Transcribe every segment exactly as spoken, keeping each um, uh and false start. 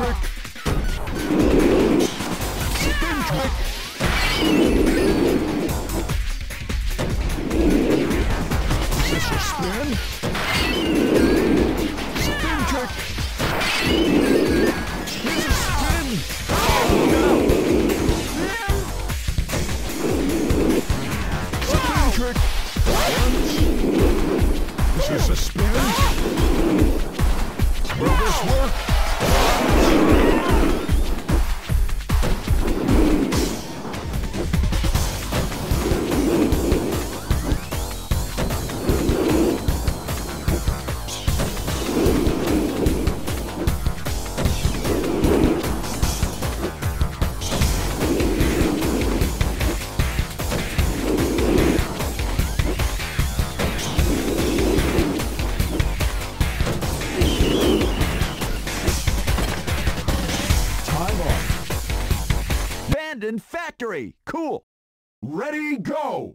trick. Spin trick. Is this a spin? Spin trick. Here's a spin. Oh, no. Spin trick. Is this a spin? Will this work? Abandoned factory. Cool. Ready, go.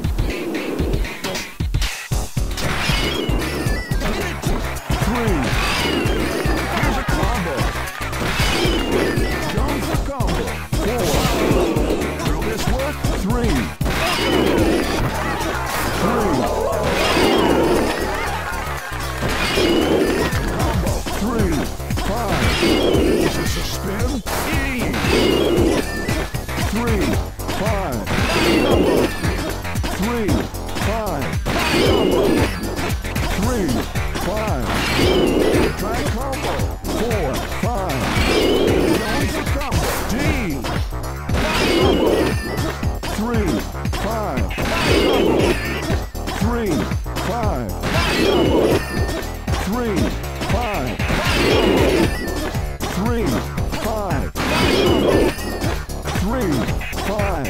Three. Here's a combo. Jump for combo. Four. Will this work? Three. Three. Combo. Three. Five. Is this a spin? E. Three, five, combo. Three, five, combo. Three, five. Try combo. Four, five. Going for combo. D. Combo. Three, five, combo. Three, five, combo. Three, five, combo. Three, five, combo. Three, five,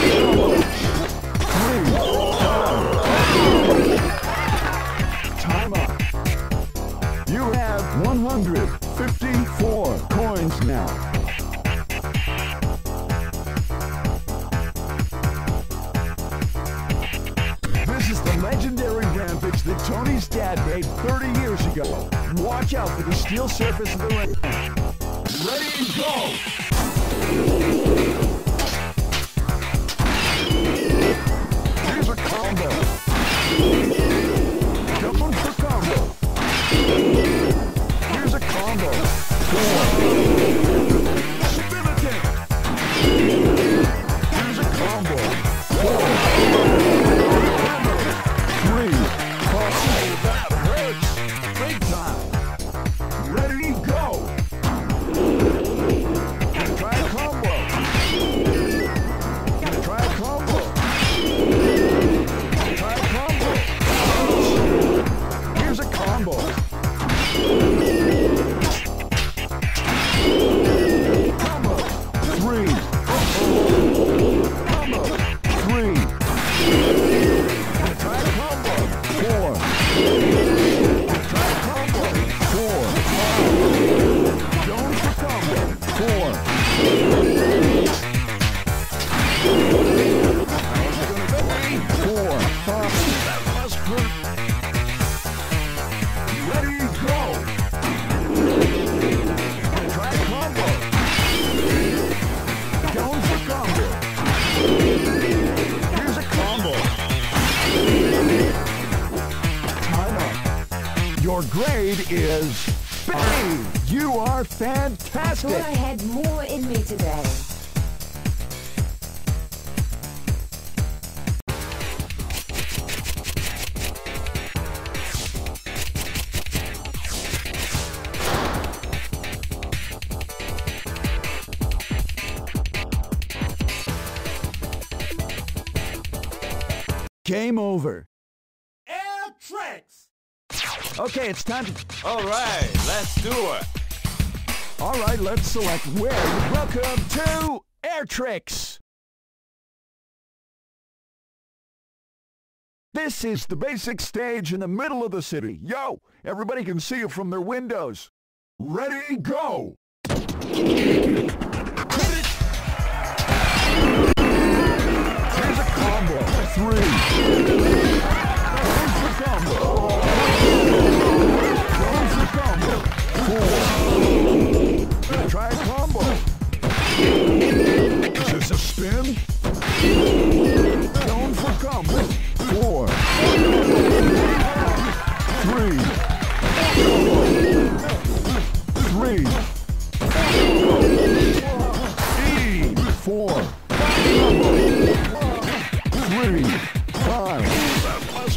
three, five. Time up. You have one hundred fifty-four coins now. This is the legendary rampage that Tony's dad made thirty years ago. Watch out for the steel surface of the ring. Ready, go! Here's a combo. Jumping for combo. Here's a combo. Four. Spin attack. Here's a combo. Four. Three. Four. That hurts. Big time. Ready, go. Try a combo. Try a combo. Try a combo. Here's a combo. Combo. Three. Combo. Three. Try a combo. Four. Try a combo. Four. Going for combo. Four. Four, five, that must hurt. Ready, go. Try a combo. Going for combo. Here's a combo. Time up. Your grade is B. You are fantastic. I thought I had more in me today. Game over. Air tricks! Okay, it's time to... All right, let's do it. All right, let's select where. Welcome to Air Tricks. This is the basic stage in the middle of the city. Yo, everybody can see it from their windows. Ready, go! Here's a combo. Three. Here's the combo. Here's the combo. Four.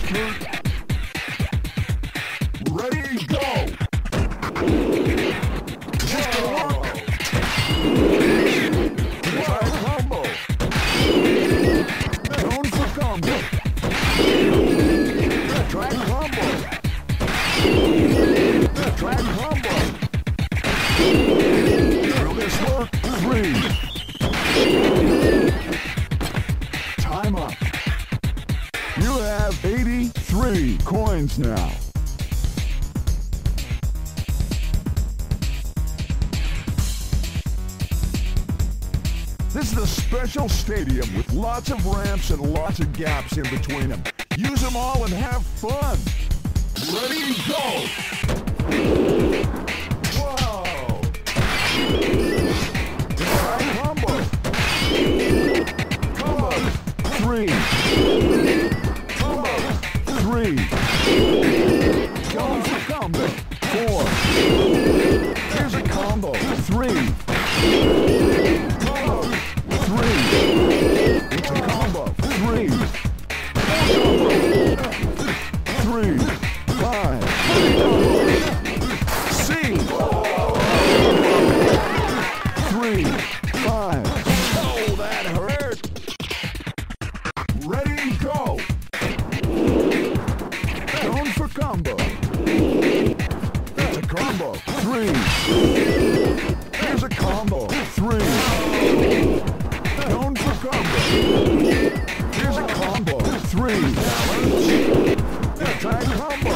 two. Ready, go! Just a walk. Try a combo. Going for combo. Try a combo. Try a combo. Will this work? Three. Time up. You have eighty-three coins now. This is a special stadium with lots of ramps and lots of gaps in between them. Use them all and have fun. Ready, go! Whoa! Try combo. Combo. Three. Combo. Three. Going for combo. Four. Here's a combo. Three. Combo. Three. It's a combo. Three. Three. Five. C. Three. Five. Oh, that hurt. Ready, go. Going for combo. It's a combo. Three. Here's a combo. Three. Going for combo. Here's a combo. Three. Try a combo.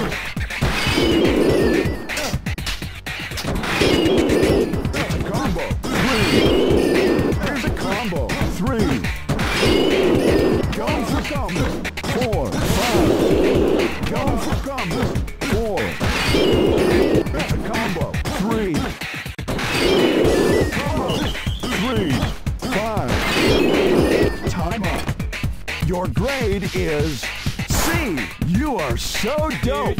That's a combo. Three. Here's a combo. Three. Going for combo. Four. Five. Going for combo. Four. That's a combo. Three. Combo. Three. Five. Time up. Your grade is C. You are so dope.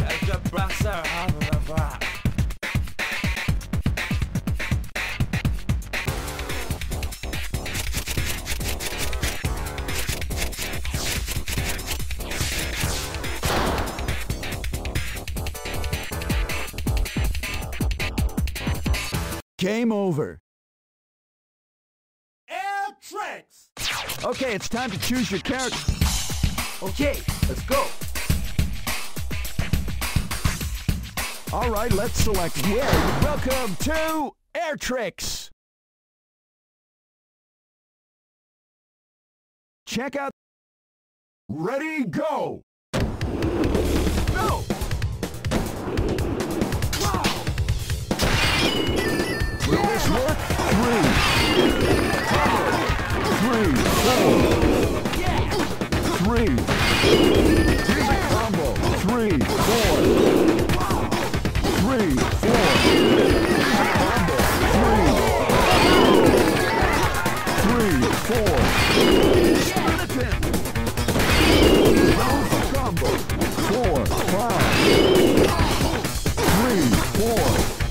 Game over. Air Tricks! Okay, it's time to choose your character. Okay, let's go. All right, let's select Will. Welcome to Air Tricks. Check out. Ready, go. Go. Wow. Will this work? Three. Three. Four. Three. Here's a combo. Three. Four. Three, four. Combo. Three. Three, four. Spin a pin. Round for combo. Four, five. Three, four.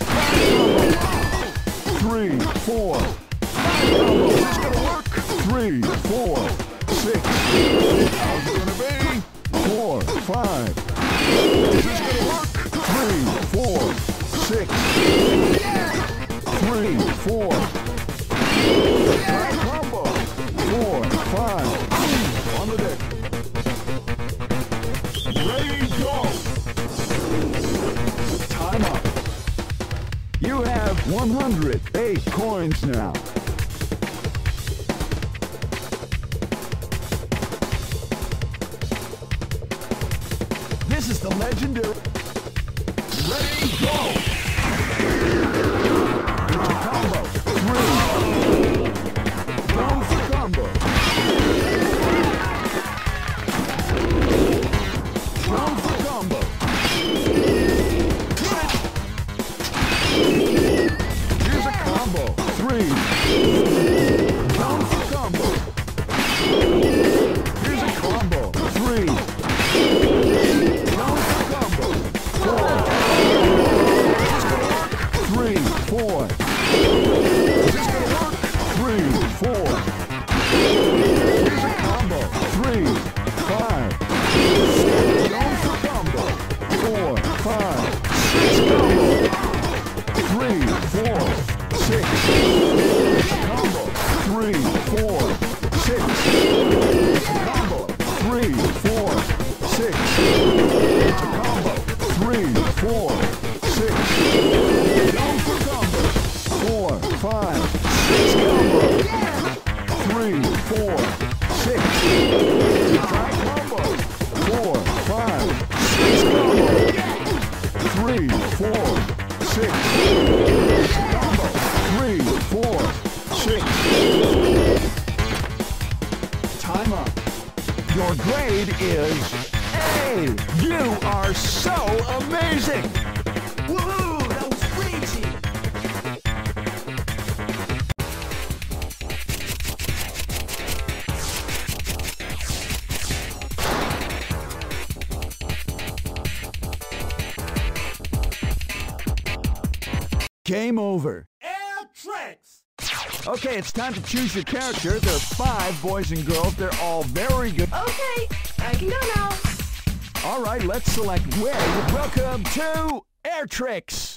Three, four. Combo. It's gonna work. Three, four, six. How's it gonna be? Four, five. Is this gonna work? Three, four, six. Three, four. Try combo. Four, five. On the deck. Ready, go. Time up. You have one hundred eight coins now. This is the legendary. Ready, go! It's a combo. Three. Round for combo. Round for combo. Hit it! Here's a combo. Three. Round for combo. Here's a combo. Three. Round for combo. Four. four, six. Combo. Three, four, six. Time up. Your grade is A. You are so amazing. Woohoo! That was crazy! Game over. Air tricks! Okay, it's time to choose your character. There are five boys and girls. They're all very good. Okay, I can go now. All right, let's select Wade. Welcome to Air Tricks.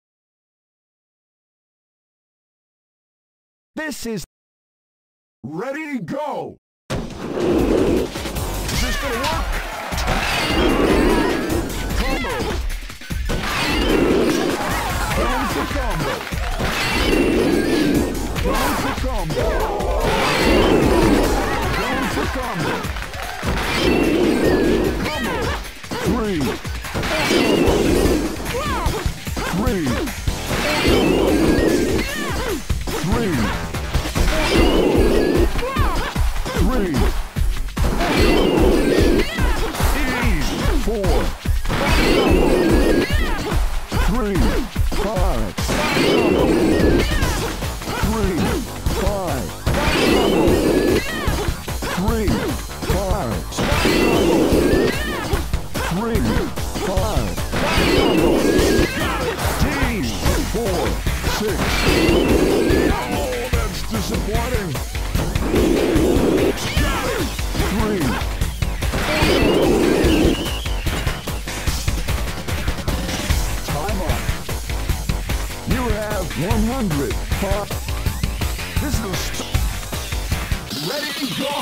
This is ready, go. Is this gonna work? Combo. Going for combo. Going for combo. Going for combo. Combo. Three. Three. Three. Three. Easy. Four. Three. Five. Three. Five. Three. Five. Three. Five. Team. Four. Six. Oh, that's disappointing. Three. Time up. You have one hundred. Five. This is a st- ready to go.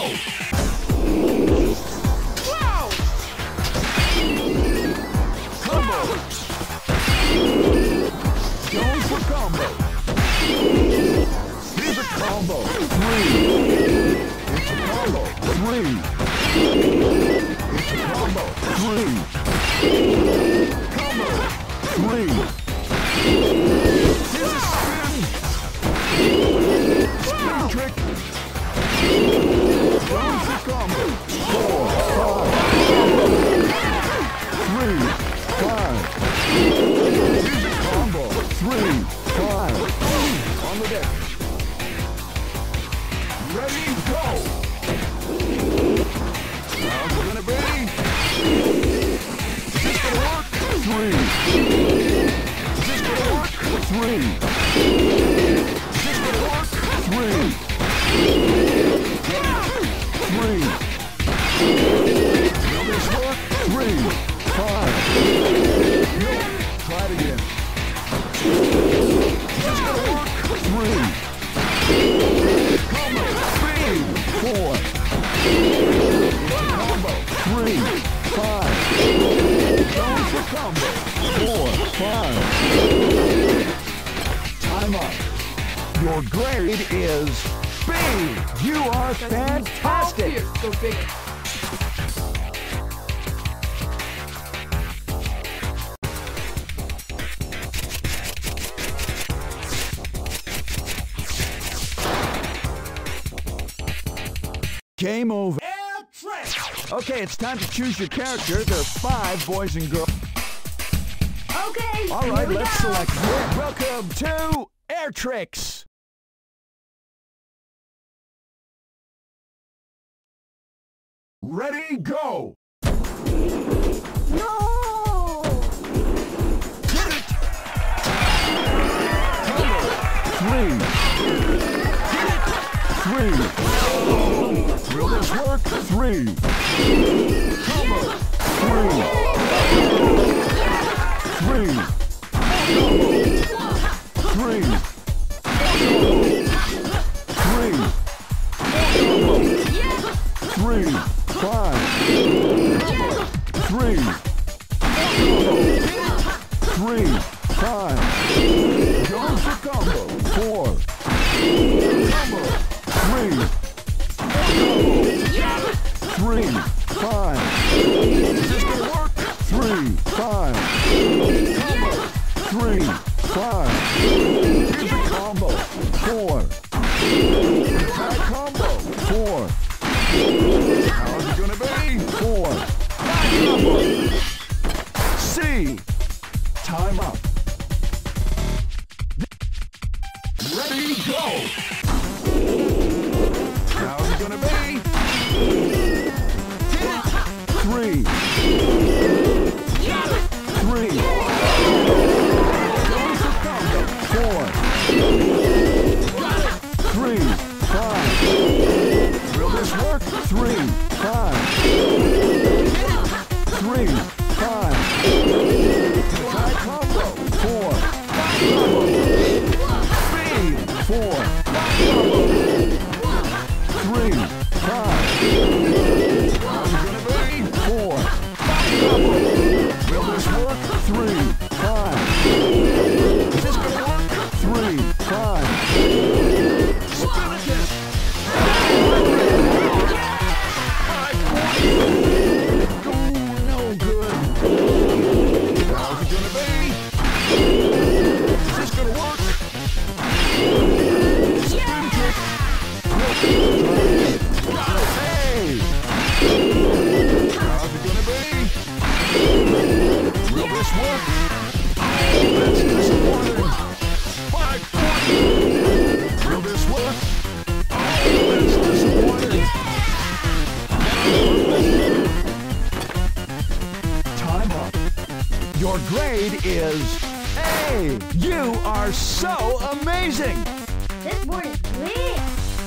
Wow! Combo. Going for combo. Here's a combo. Three. It's a combo. Three. It's a combo. Three. Combo. Three. Here's a spin. Spin trick. Going for combo. Four. Five. Three. Five. Here's a combo. Three. Five. On the deck. Ready, go! How's it gonna be? Is this gonna work? Three. Is this gonna work? Three. Is this gonna work? Three. Three. Will this work? Three. Five. No. Try it again. Is this gonna work? Three. Combo. Three. Four. Combo. Three. Five. Going for combo. Four. Five. Time up. Your grade is B. You are fantastic. Here, go bigger. Game over. Air tricks! Okay, it's time to choose your character. There are five boys and girls. Okay, All here right, we let's go. select. Welcome to Air Tricks. Ready, go. No! Hit it. Combo. Three. Hit it. Three. Will this work? Three. Combo. Three. Three. Three. Three. Three. Five. Three. Three. Five. Going for combo. Four. Combo. Three. Three. Five. Is this gonna work? Three. Five. Combo. three, five. Here's a combo, four. Attack combo, four. How's it gonna be? Four. Five combo. C. Time up. Ready, go. How's it gonna be? Three. Three. Four. Three. Five. Will this work? Three. Five. Three. Five. Try combo. Four. Combo. Speed. Four. Combo. Three. Five. How's it gonna be? Four. Combo. Will this work? Three. Five. Is this gonna work? Three. Five. Spin again. Five points. Oh, no good. How's it gonna be? Is this gonna work? Spin kick. Got it. Hey! How's it gonna be? Will this work? That's disappointing. Five points. Will this work? That's disappointing. Time up. Your grade is A. You are so amazing. This board is lit.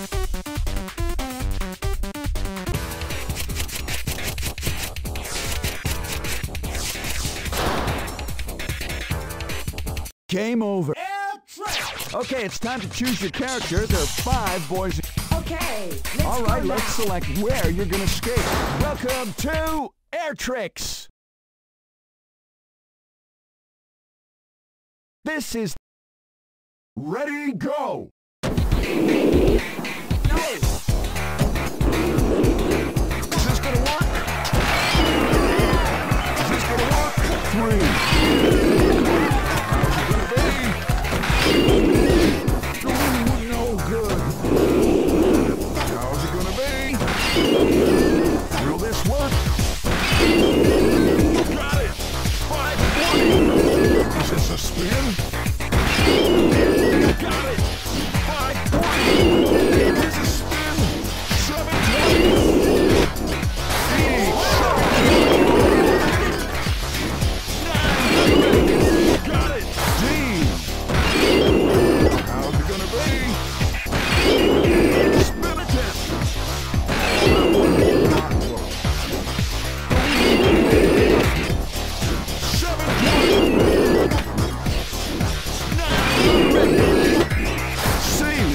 Game over. Air tracks. Okay, it's time to choose your character. There are five boys. Okay, let's All right, go let's now. select where you're gonna skate. Welcome to Air Tricks. This is ready, go. Is this gonna work? Is this gonna work? Three. How's it gonna be? Ooh, no good. How's it gonna be? Will this work? Got it. Five twenty. Is this a spin? Got it. Five twenty. Here's a spin. Seven twenty. Eight. Nine. Got it. D. How's it gonna be? Spin again. That one did not work. Seven twenty. Nine. C.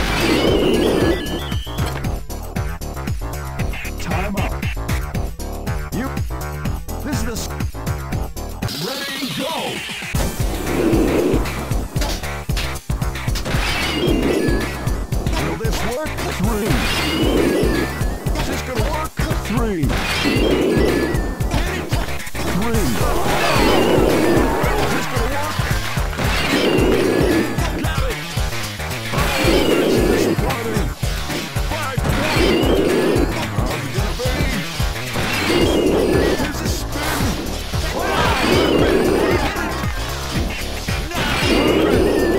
Time up. You. This is the. s- Ready, go. Will this work? Three. Is this gonna work? Three. Three. Is this gonna work? Got it. That's disappointing. Five twenty. How's it gonna be? Here's a spin. Five hundred. Nine hundred.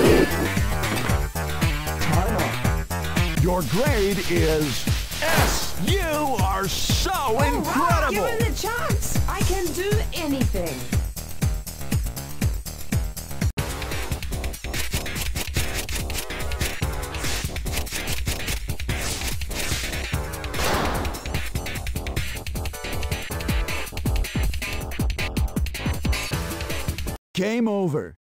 Your grade is S. You are so All right, incredible! give me the chance. I can do anything. Game over.